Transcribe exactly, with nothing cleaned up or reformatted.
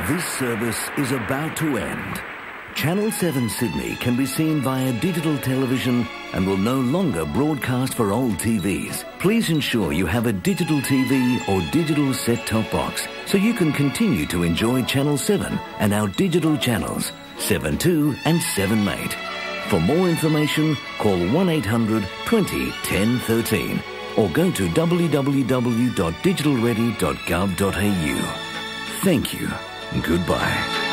This service is about to end. Channel seven Sydney can be seen via digital television and will no longer broadcast for old T Vs. Please ensure you have a digital T V or digital set-top box so you can continue to enjoy Channel seven and our digital channels seven two and seven mate. For more information, call one eight hundred twenty ten thirteen or go to w w w dot digital ready dot gov dot a u. Thank you. Goodbye.